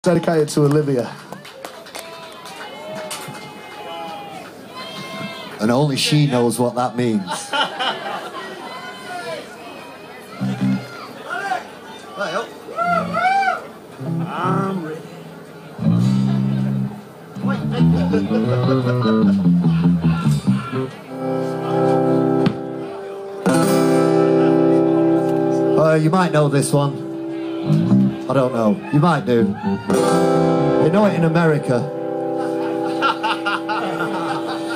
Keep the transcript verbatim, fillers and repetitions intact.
Dedicated to Olivia. And only she knows what that means. I'm ready. Uh, you might know this one. I don't know. You might do. You know it in America.